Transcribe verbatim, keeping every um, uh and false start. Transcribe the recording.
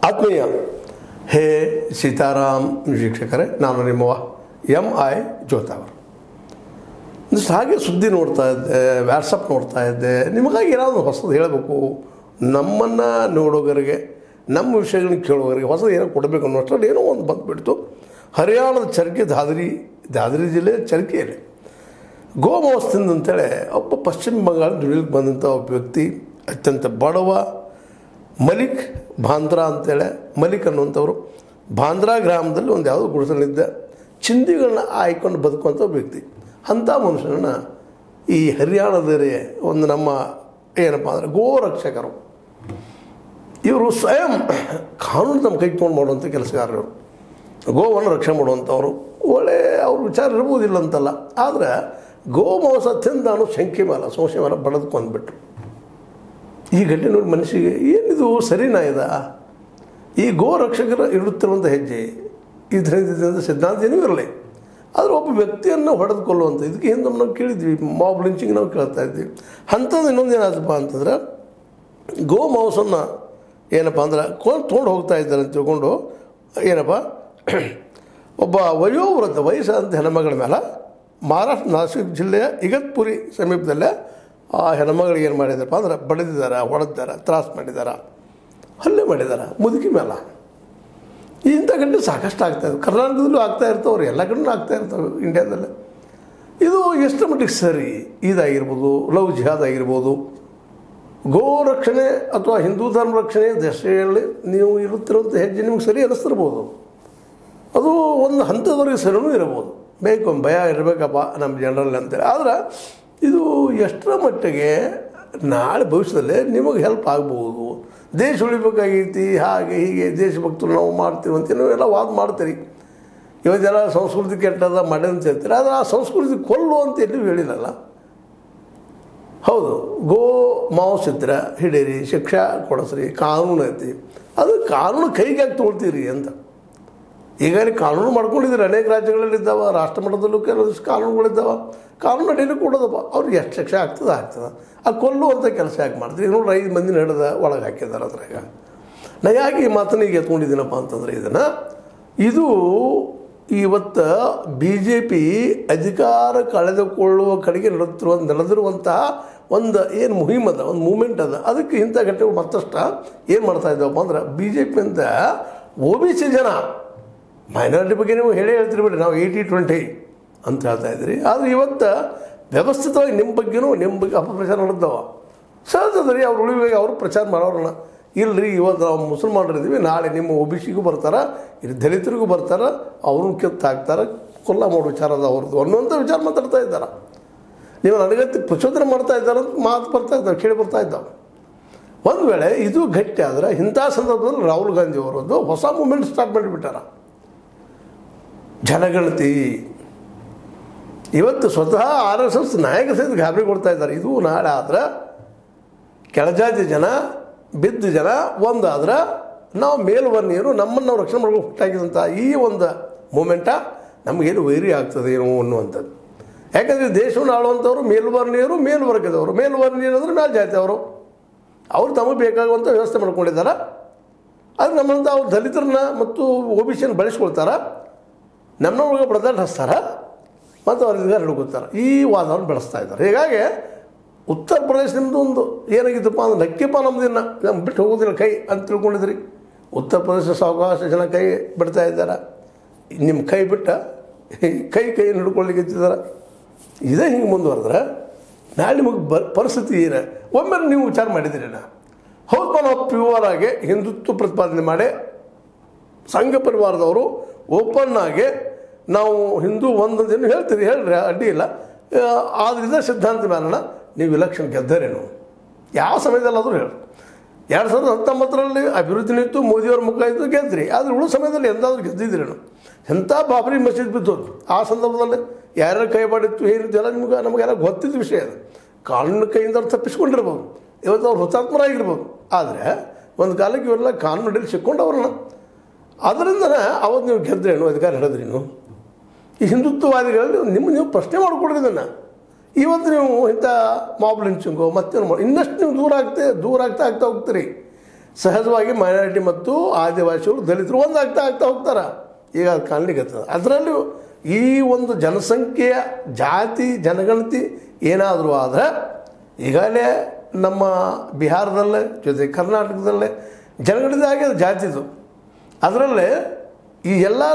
ಆತ್ಮೀಯ ಹೇ ಸೀತಾರಾಮ್ ವೀಕ್ಷಕರೇ, ನಾನು ನಿಮ್ಮ ಎಮ್ ಐ ಜೋತಾವರ್. ಒಂದಿಷ್ಟು ಹಾಗೆ ಸುದ್ದಿ ನೋಡ್ತಾ ಇದ್ದೆ, ವ್ಯಾಟ್ಸಪ್ ನೋಡ್ತಾ ಇದ್ದೆ. ನಿಮಗಾಗಿ ಏನಾದರೂ ಹೊಸದು ಹೇಳಬೇಕು, ನಮ್ಮನ್ನು ನೋಡೋಗರಿಗೆ, ನಮ್ಮ ವಿಷಯಗಳನ್ನ ಕೇಳೋಗರಿಗೆ ಹೊಸದು ಏನೋ ಕೊಡಬೇಕು ಅನ್ನೋಷ್ಟರಲ್ಲಿ ಏನೋ ಒಂದು ಬಂದುಬಿಡ್ತು. ಹರಿಯಾಣದ ಚರ್ಕಿ ದಾದರಿ ದಾದರಿ ಜಿಲ್ಲೆ ಚರ್ಕಿಯಲ್ಲಿ ಗೋಮಾಂಸ ತಿಂದಂತೇಳಿ ಒಬ್ಬ ಪಶ್ಚಿಮ ಬಂಗಾಳ ದುಡಿಲಿಕ್ಕೆ ಬಂದಂಥ ಒಬ್ಬ ವ್ಯಕ್ತಿ, ಅತ್ಯಂತ ಬಡವ, ಮಲಿಕ್ ಬಾಂದ್ರಾ ಅಂತೇಳಿ, ಮಲಿಕ್ ಅನ್ನುವಂಥವ್ರು ಬಾಂದ್ರಾ ಗ್ರಾಮದಲ್ಲಿ ಒಂದು ಯಾವುದೋ ಗುಡಿಸಲಿದ್ದ ಚಿಂದಿಗಳನ್ನ ಆಯ್ಕೊಂಡು ಬದುಕುವಂಥ ವ್ಯಕ್ತಿ. ಅಂಥ ಮನುಷ್ಯನನ್ನು ಈ ಹರಿಯಾಣದಲ್ಲಿ ಒಂದು ನಮ್ಮ ಏನಪ್ಪ ಅಂದರೆ ಗೋರಕ್ಷಕರು, ಇವರು ಸ್ವಯಂ ಕಾನೂನು ನಮ್ಮ ಕೈ ತೊಗೊಂಡು ಮಾಡುವಂಥ ಕೆಲಸಗಾರರು, ಗೋವನ್ನು ರಕ್ಷಣೆ ಮಾಡುವಂಥವ್ರು. ಒಳ್ಳೆ ಅವ್ರ ವಿಚಾರ ಇರ್ಬೋದಿಲ್ಲ ಅಂತಲ್ಲ, ಆದರೆ ಗೋಮಾಂಸ ತಿಂದ ಅನ್ನೋ ಶಂಕೆ ಮೇಲೆ ಸಂಶಯ ಮೇಲೆ ಬಡದ್ಕೊಂಡ್ಬಿಟ್ರು. ಈ ಗಡ್ಡೆ ನೋಡಿ ಮನುಷ್ಯಗೆ ಏನಿದು ಸರಿನಾ ಇದ? ಈ ಗೋ ರಕ್ಷಕರು ಇಡುತ್ತಿರುವಂಥ ಹೆಜ್ಜೆ ಇದರಿಂದ ಸಿದ್ಧಾಂತ ಏನೂ ಇರಲಿ, ಆದರೆ ಒಬ್ಬ ವ್ಯಕ್ತಿಯನ್ನು ಹೊಡೆದುಕೊಳ್ಳುವಂಥ ಇದಕ್ಕೆ ಹಿಂದೆ ನಾವು ಕೇಳಿದ್ವಿ, ಮಾಬ್ ಲಿಂಚಿಂಗ್ ನಾವು ಕೇಳ್ತಾ ಇದ್ವಿ. ಅಂಥದ್ದು ಇನ್ನೊಂದು ಏನಾದಪ್ಪ ಅಂತಂದ್ರೆ, ಗೋ ಮಾಂಸನ್ನು ಏನಪ್ಪ ಅಂದ್ರೆ ಕೊಂಡು ತೊಗೊಂಡು ಹೋಗ್ತಾ ಇದ್ದಾರೆ ಅಂತ ತಿಳ್ಕೊಂಡು ಏನಪ್ಪ ಒಬ್ಬ ವಯೋವೃದ್ಧ ವಯಸ್ಸಾದಂಥ ಹೆಣ್ಮಗಳ ಮೇಲೆ ಮಹಾರಾಷ್ಟ್ರ ನಾಸಿಕ್ ಜಿಲ್ಲೆಯ ಇಗತ್ಪುರಿ ಸಮೀಪದಲ್ಲೇ ಆ ಹೆಣ್ಮಗಳಿಗೆ ಏನು ಮಾಡಿದಾರಪ್ಪ ಅಂದ್ರೆ ಬಡಿದಿದ್ದಾರೆ, ಹೊಡೆದಿದ್ದಾರೆ, ತ್ರಾಸು ಮಾಡಿದ್ದಾರೆ, ಹಲ್ಲೆ ಮಾಡಿದ್ದಾರೆ ಮುದುಕಿ ಮೇಲೆ. ಇಂಥ ಗಂಟೆ ಸಾಕಷ್ಟು ಆಗ್ತಾಯಿದೆ, ಕರ್ನಾಟಕದಲ್ಲೂ ಆಗ್ತಾ ಇರ್ತವ್ರು, ಎಲ್ಲ ಕಡೆಯೂ ಆಗ್ತಾ ಇರ್ತವೆ ಇಂಡಿಯಾದಲ್ಲೇ. ಇದು ಎಷ್ಟು ಮಟ್ಟಿಗೆ ಸರಿ? ಇದಾಗಿರ್ಬೋದು, ಲವ್ ಜಿಹಾದ್ ಆಗಿರ್ಬೋದು, ಗೋ ರಕ್ಷಣೆ ಅಥವಾ ಹಿಂದೂ ಧರ್ಮ ರಕ್ಷಣೆ ದಶೆಯಲ್ಲಿ ನೀವು ಇರುತ್ತಿರುವಂಥ ಹೆಜ್ಜೆ ನಿಮ್ಗೆ ಸರಿ ಅನ್ನಿಸ್ತಿರ್ಬೋದು, ಅದು ಒಂದು ಹಂತದವರೆಗೆ ಸರಿನೂ ಇರ್ಬೋದು, ಬೇಕು ಭಯ ಇರಬೇಕಪ್ಪ ನಮ್ಮ ಜನರಲ್ಲಿ ಅಂತೇಳಿ. ಆದರೆ ಇದು ಎಷ್ಟರ ಮಟ್ಟಿಗೆ ನಾಳೆ ಭವಿಷ್ಯದಲ್ಲೇ ನಿಮಗೆ ಹೆಲ್ಪ್ ಆಗ್ಬೋದು, ದೇಶ ಉಳಿಬೇಕಾಗೈತಿ, ಹಾಗೆ ಹೀಗೆ ದೇಶಭಕ್ತರು ನಾವು ಮಾಡ್ತೀವಿ ಅಂತ ನೀವೆಲ್ಲ ವಾದ ಮಾಡ್ತೀರಿ. ಇವತ್ತೆಲ್ಲ ಸಂಸ್ಕೃತಿ ಕೆಟ್ಟದ ಮಾಡಿ ಅಂತ ಹೇಳ್ತೀರಿ, ಆದರೆ ಆ ಸಂಸ್ಕೃತಿ ಕೊಲ್ಲು ಅಂತ ಎಲ್ಲೂ ಹೇಳಿಲ್ಲಲ್ಲ. ಹೌದು, ಗೋ ಮಾಂಸ ಇದ್ರೆ ಹಿಡೀರಿ, ಶಿಕ್ಷೆ ಕೊಡಿಸ್ರಿ, ಕಾನೂನು ಐತಿ, ಅದು ಕಾನೂನು ಕೈಗೆ ಹಾಕಿ ತೊಳ್ತೀರಿ ಅಂತ. ಈಗ ಕಾನೂನು ಮಾಡ್ಕೊಂಡಿದ್ದೀರಿ, ಅನೇಕ ರಾಜ್ಯಗಳಲ್ಲಿ ಇದ್ದಾವೆ, ರಾಷ್ಟ್ರ ಮಟ್ಟದಲ್ಲೂ ಕೆಲವೊಂದಿಷ್ಟು ಕಾನೂನುಗಳಿದ್ದಾವೆ, ಕಾನೂನು ಅಡಿಯಲ್ಲಿ ಕೊಡೋದಪ್ಪ, ಅವ್ರಿಗೆ ಎಷ್ಟು ಶಿಕ್ಷೆ ಆಗ್ತದೆ ಆಗ್ತದೆ. ಆ ಕೊಲ್ಲುವಂಥ ಕೆಲಸ ಯಾಕೆ ಮಾಡ್ತೀರಿ? ನೋಡ್ರಿ, ಐದು ಮಂದಿ ನಡೆದ ಒಳಗೆ ಹಾಕಿದ್ದಾರೆ ಅದ್ರಾಗ. ನಾ ಯಾಕೆ ಈ ಮಾತನ್ನ ಈಗ ಎತ್ಕೊಂಡಿದ್ದೀನಪ್ಪ ಅಂತಂದರೆ, ಇದನ್ನು ಇದು ಇವತ್ತು ಬಿ ಜೆ ಪಿ ಅಧಿಕಾರ ಕಳೆದುಕೊಳ್ಳುವ ಕಡೆಗೆ ನಡೆತಿರುವ ನಡೆದಿರುವಂಥ ಒಂದು ಏನು ಮುಹಿಮ್ ಅದ, ಒಂದು ಮೂಮೆಂಟ್ ಅದ. ಅದಕ್ಕೆ ಇಂಥ ಘಟನೆಗಳು ಮತ್ತಷ್ಟು ಏನು ಮಾಡ್ತಾ ಇದ್ದಾವಪ್ಪ ಅಂದ್ರೆ, ಬಿ ಜೆ ಪಿಯಿಂದ ಒ ಬಿ ಸಿ ಜನ, ಮೈನಾರಿಟಿ ಬಗ್ಗೆ ನೀವು ಹೇಳೇ ಹೇಳ್ತೀರಿ ಬಿಡಿ, ನಾವು ಏಯ್ಟಿ ಟ್ವೆಂಟಿ ಅಂತ ಹೇಳ್ತಾ ಇದ್ದೀರಿ. ಆದರೆ ಇವತ್ತು ವ್ಯವಸ್ಥಿತವಾಗಿ ನಿಮ್ಮ ಬಗ್ಗೆನೂ ನಿಮ್ಮ ಬಗ್ಗೆ ಅಪಪ್ರಚಾರ ನಡೆದವ. ಸಹಜದ ರೀ, ಅವ್ರು ಉಳಿವಾಗಿ ಅವರು ಪ್ರಚಾರ ಮಾಡೋರನ್ನ. ಇಲ್ಲರಿ, ಇವತ್ತು ನಾವು ಮುಸಲ್ಮಾನರಿದ್ದೀವಿ, ನಾಳೆ ನಿಮ್ಮ ಒ ಬಿ ಸಿಗೂ ಬರ್ತಾರೆ, ಇಲ್ಲಿ ದಲಿತರಿಗೂ ಬರ್ತಾರೆ, ಅವ್ರನ್ನ ಕಿತ್ತು ಹಾಕ್ತಾರೆ, ಕೊಲ್ಲ ಮಾಡೋ ವಿಚಾರ ಅದ ಅವ್ರದ್ದು ಅನ್ನುವಂಥ ವಿಚಾರ ಮಾತಾಡ್ತಾ ಇದ್ದಾರೆ. ನೀವು ನನಗತ್ತೆ ಪ್ರಚೋದನೆ ಮಾಡ್ತಾ ಇದ್ದಾರೆ ಅಂತ ಮಾತು ಬರ್ತಾ ಇದ್ದಾವೆ, ಕೇಳಿ ಬರ್ತಾ ಇದ್ದಾವೆ. ಒಂದು ವೇಳೆ ಇದು ಗಟ್ಟಿ ಆದರೆ ಇಂಥ ಸಂದರ್ಭದಲ್ಲಿ ರಾಹುಲ್ ಗಾಂಧಿ ಅವರದ್ದು ಹೊಸ ಮೂಮೆಂಟ್ ಸ್ಟಾರ್ಟ್ ಮಾಡಿಬಿಟ್ಟಾರ. ಜನಗಣತಿ ಇವತ್ತು ಸ್ವತಃ ಆರ್ ಎಸ್ ಎಸ್ ನಾಯಕ ಸಹಿತ ಗಾಬರಿ ಕೊಡ್ತಾ ಇದ್ದಾರೆ. ಇದು ನಾಳೆ ಆದ್ರೆ ಕೆಳಜಾತಿ ಜನ ಬಿದ್ದ ಜನ ಒಂದಾದ್ರೆ ನಾವು ಮೇಲ್ವರ್ಣೀಯರು ನಮ್ಮನ್ನು ನಾವು ರಕ್ಷಣೆ ಮಾಡ್ಕೊಂಡು ಹುಟ್ಟಾಕಿದಂಥ ಈ ಒಂದು ಮೂಮೆಂಟ ನಮಗೇನು ವೈರಿ ಆಗ್ತದೆ ಏನೋ ಅನ್ನುವಂಥದ್ದು. ಯಾಕಂದರೆ ದೇಶವನ್ನು ಆಳುವಂಥವ್ರು ಮೇಲ್ವರ್ಣೀಯರು, ಮೇಲ್ವರ್ಗದವರು. ಮೇಲ್ವರ್ಣೀಯರು ಅಂದರೆ ಮೇಲ್ಜಾತಿಯವರು, ಅವರು ತಮಗೆ ಬೇಕಾಗುವಂಥ ವ್ಯವಸ್ಥೆ ಮಾಡ್ಕೊಂಡಿದ್ದಾರೆ. ಅದು ನಮ್ಮಂಥ ಅವ್ರು ದಲಿತರನ್ನ ಮತ್ತು ಒ ಬಿ ಸಿಯನ್ನು ಬಳಸ್ಕೊಳ್ತಾರೆ, ನಮ್ಮ ಒಳಗೆ ಬಡದಾಟ ಹಚ್ತಾರೆ ಮತ್ತು ಅವ್ರ ಅಧಿಕಾರ ಹಿಡ್ಕೊತಾರೆ. ಈ ವಾದವನ್ನು ಬೆಳೆಸ್ತಾ ಇದ್ದಾರೆ. ಹೀಗಾಗಿ ಉತ್ತರ ಪ್ರದೇಶ ನಿಮ್ಮದು ಒಂದು ಏನಾಗಿದ್ದಪ್ಪ ಅಂದ್ರೆ, ನಕ್ಕಿಪ್ಪ ನಮ್ಮದಿನ್ನ ನಮ್ಮ ಬಿಟ್ಟು ಹೋಗೋದಿಲ್ಲ ಕೈ ಅಂತ ತಿಳ್ಕೊಂಡಿದ್ರಿ. ಉತ್ತರ ಪ್ರದೇಶ ಸಾವಕಾಶ ಜನ ಕೈ ಬಿಡ್ತಾ ಇದ್ದಾರೆ. ನಿಮ್ಮ ಕೈ ಬಿಟ್ಟ ಕೈ ಕೈಯನ್ನು ಹಿಡ್ಕೊಳ್ಳಿಕ್ಕೆ ಇತ್ತಿದ್ದಾರೆ. ಇದೇ ಹಿಂಗೆ ಮುಂದುವರೆದ್ರೆ ನಾಳೆ ನಿಮಗೆ ಬ ಪರಿಸ್ಥಿತಿ ಏನು? ಒಮ್ಮೆ ನೀವು ವಿಚಾರ ಮಾಡಿದ್ದೀರಿ ನಾ ಹೌದಪ್ಪ, ನಾವು ಪ್ಯೂರ್ ಆಗಿ ಹಿಂದುತ್ವ ಪ್ರತಿಪಾದನೆ ಮಾಡಿ ಸಂಘ ಪರಿವಾರದವರು ಓಪನ್ ಆಗಿ ನಾವು ಹಿಂದೂ ಒಂದೊಂದೇನು ಹೇಳ್ತೀರಿ, ಹೇಳ್ರಿ, ಅಡ್ಡಿ ಇಲ್ಲ. ಆದ್ರಿಂದ ಸಿದ್ಧಾಂತ ಮೇಲಣ ನೀವು ಇಲೆಕ್ಷನ್ ಗೆದ್ದರೇನು? ಯಾವ ಸಮಯದಲ್ಲಾದರೂ ಹೇಳಿ. ಎರಡು ಸಾವಿರದ ಹತ್ತೊಂಬತ್ತರಲ್ಲಿ ಅಭಿವೃದ್ಧಿ ನಿಂತು ಮೋದಿಯವ್ರ ಮುಖ ಇದ್ದು ಗೆದ್ದಿರಿ, ಆದರೆ ಉಳಿದ ಸಮಯದಲ್ಲಿ ಎಂದಾದರೂ ಗೆದ್ದಿದ್ದೀರೇನು? ಎಂಥ ಬಾಬರಿ ಮಸೀದ್ ಬಿದ್ದೋದು ಆ ಸಂದರ್ಭದಲ್ಲಿ ಯಾರ್ಯಾರು ಕೈ ಮಾಡಿತ್ತು ಏನಿತ್ತು ಎಲ್ಲ ನಿಮ್ಗೆ ನಮಗೆಲ್ಲ ಗೊತ್ತಿದ್ದ ವಿಷಯ. ಅದು ಕಾನೂನು ಕೈಯಿಂದ ಅವ್ರು ತಪ್ಪಿಸ್ಕೊಂಡಿರ್ಬೋದು, ಇವತ್ತು ಅವ್ರು ಹುತಾತ್ಮರಾಗಿರ್ಬೋದು. ಆದರೆ ಒಂದು ಕಾಲಕ್ಕೆ ಇವೆಲ್ಲ ಕಾನೂನು ಅಡಿಯಲ್ಲಿ ಸಿಕ್ಕೊಂಡು ಅವ್ರನ್ನ, ಅದರಿಂದನೇ ಅವತ್ತು ನೀವು ಗೆದ್ರೇನು, ಅಧಿಕಾರ ಹಿಡಿದ್ರಿ ನೀವು. ಈ ಹಿಂದುತ್ವವಾದಿಗಳಲ್ಲಿ ನಿಮ್ಮ ನೀವು ಪ್ರಶ್ನೆ ಮಾಡ್ಕೊಡೋದನ್ನು ಇವತ್ತು ನೀವು ಇಂಥ ಮಾಬ್ ಲಿಂಚಿಂಗು ಮತ್ತೇನು ಮಾಡಿ ಇನ್ನಷ್ಟು ನೀವು ದೂರ ಆಗ್ತೇ ದೂರ ಆಗ್ತಾ ಆಗ್ತಾ ಹೋಗ್ತೀರಿ. ಸಹಜವಾಗಿ ಮೈನಾರಿಟಿ ಮತ್ತು ಆದಿವಾಸಿಗಳು ದಲಿತರು ಒಂದು ಆಗ್ತಾ ಆಗ್ತಾ ಹೋಗ್ತಾರೆ. ಈಗ ಅದು ಕಾಣಲಿಕ್ಕೆ ಅದರಲ್ಲೂ ಈ ಒಂದು ಜನಸಂಖ್ಯೆಯ ಜಾತಿ ಜನಗಣತಿ ಏನಾದರೂ ಆದರೆ ಈಗಾಗಲೇ ನಮ್ಮ ಬಿಹಾರದಲ್ಲೇ ಜೊತೆ ಕರ್ನಾಟಕದಲ್ಲೇ ಜನಗಣತಿ ಆಗಿದೆ ಜಾತಿದು. ಅದರಲ್ಲೇ ಈ ಎಲ್ಲ